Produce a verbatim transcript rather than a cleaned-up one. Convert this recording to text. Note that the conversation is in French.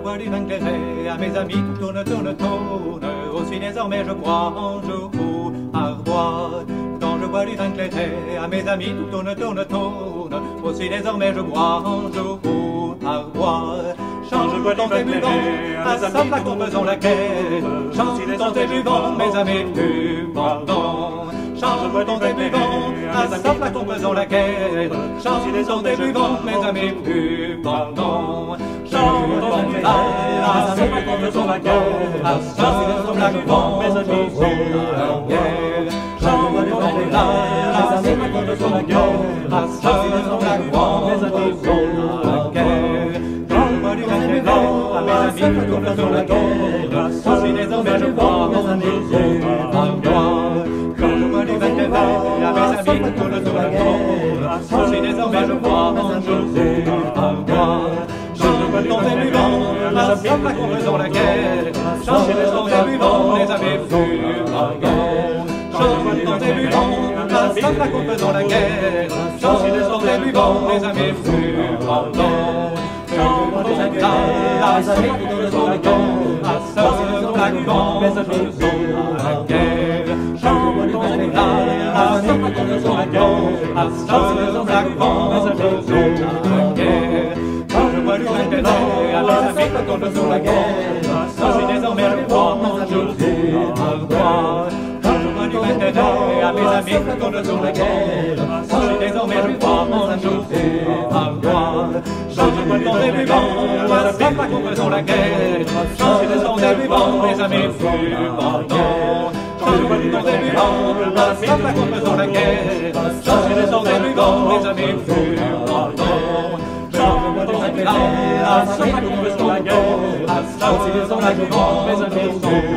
bois du vin clairé, à mes amis tout tourne, tourne, tourne. Aussi désormais je crois un jour pouvoir boire. Quand je bois du vin clairé, à mes amis tout tourne, tourne, tourne. Aussi désormais je bois un jour pouvoir boire. Change dans tes buvants, à sa flacon faisons la quête. Change dans tes buvants, mes amis, tu pardon. Change dans tes buvants, à sa flacon faisons la quête. Change dans tes buvants, mes amis, tu pardon. Change dans tes buvants, à sa flacon faisons la quête. Change dans tes buvants, mes amis, tu pardon. Change dans tes buvants, à sa flacon faisons la quête. Change dans tes buvants, mes amis, tu pardon. À mes amis, tout tourne sur la guerre. Aussi désormais je crois, mes amis, c'est un droit. Quand je vois du vin clair, à mes amis, tout tourne sur la guerre. Aussi désormais je crois, mes amis, c'est un droit. Change dans tes buvants, à sa flacon faisons la guerre. Change dans tes buvants, mes amis, c'est un droit. Change dans tes buvants, à sa flacon faisons la guerre. Change dans tes buvants, mes amis, c'est un droit. À sa vie qui tourne sur la guerre, à sa vie sur la guerre, mais à vie sur la guerre. Change dans tes buvants, à sa vie qui tourne sur la guerre, à sa vie sur la guerre, mais à vie sur la guerre. Quand je bois du vin clair, à mes amis qui tourne sur la guerre, change désormais je crois, mon jour c'est un droit. Quand je bois du vin clair, à mes amis qui tourne sur la guerre, change désormais je crois, mon jour c'est un droit. Change dans tes buvants, à sa flacon faisons la guerre. Change dans tes buvants, mes amis, tu pardon. Change dans tes buvants, à sa flacon faisons la guerre. Change dans tes buvants, mes amis, tu pardon. Change dans tes buvants, à sa flacon faisons la guerre. Change dans tes buvants, mes amis, tu pardon.